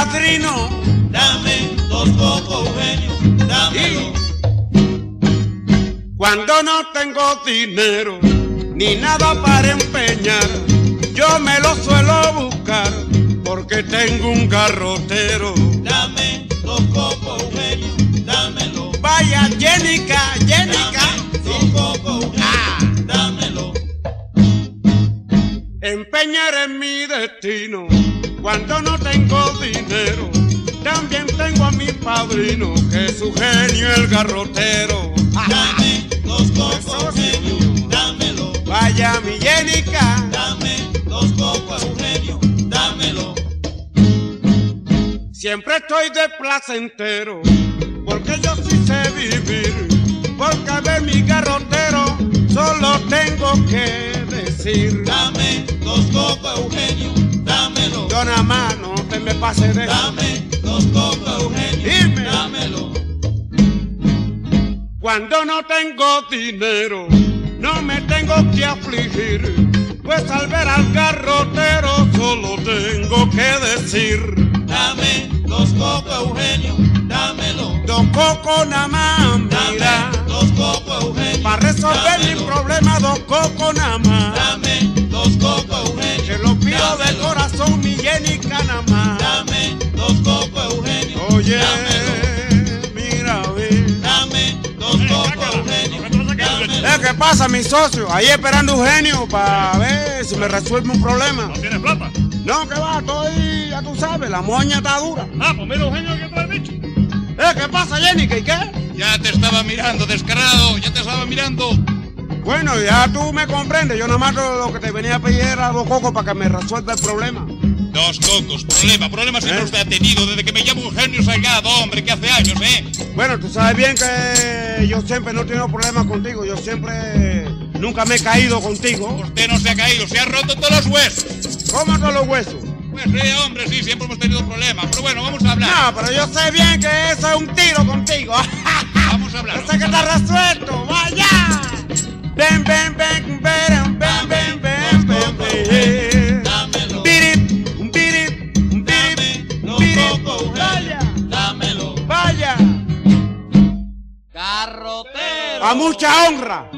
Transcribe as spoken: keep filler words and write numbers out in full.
padrino. Dame dos cocos, Eugenio, dámelo. Cuando no tengo dinero ni nada para empeñar, yo me lo suelo buscar porque tengo un garrotero. Dame dos cocos, Eugenio, dámelo. Vaya, Jenica, Jenica. Dame dos cocos, Eugenio, Ah. dámelo. Empeñar en mi destino cuando no tengo dinero. También tengo a mi padrino, que es su genio el garrotero. Dame dos cocos, Eso sí. Eugenio, dámelo. Vaya, mi Jenica. Dame dos cocos, Eugenio, dámelo. Siempre estoy de placentero, porque yo sí sé vivir. Porque a ver mi garrotero, solo tengo que decir. Dame dos cocos, Eugenio, dámelo. Yo nada más no te me pases de... Dame dos cocos, Eugenio, Dime. dámelo. Cuando no tengo dinero, no me tengo que afligir. Pues al ver al garrotero, solo tengo que decir. Dame dos cocos, Eugenio, dámelo. Dos cocos nada más, mira. Dame dos cocos, Eugenio, Para resolver mi dámelo. problema, dos cocos nada más. Dame dos cocos, Eugenio, Te lo pido de dámelo. corazón, mi Jenica nada más. Dame dos cocos, Eugenio, Oye, dámelo. mira, ve. Dame dos cocos, Eugenio, dámelo. Eh, ¿qué pasa, mi socio? Ahí esperando Eugenio para ver si me resuelve un problema. ¿No tienes plata? No, que va, estoy, ya tú sabes, la moña está dura. Ah, pues mira, Eugenio, ¿qué trae bicho? Eh, ¿qué pasa, Jenica? ¿Y qué? Ya te estaba mirando, descarado, ya te estaba mirando. Bueno, ya tú me comprendes. Yo nada más lo, lo que te venía a pedir era dos cocos para que me resuelva el problema. Dos cocos, problema, problema siempre ¿Eh? usted ha tenido desde que me llamo Eugenio Salgado, hombre, que hace años, ¿eh? Bueno, tú sabes bien que yo siempre no he tenido problemas contigo. Yo siempre, nunca me he caído contigo. Usted no se ha caído, se ha roto todos los huesos. ¿Cómo son los huesos? Pues sí, hombre, sí, siempre hemos tenido problemas, pero bueno, vamos a hablar. No, pero yo sé bien que eso es un tiro contigo. Vamos a hablar. Yo sé que está resuelto. ¡Vaya! Ven, ven, ven, ven, ven, ven, ven, ven, ven. Dámelo. Birip, un birip, un Dame birip, un dos birip. cocos, Vaya, Eugenio, dámelo. vaya. Garrotero. A mucha honra.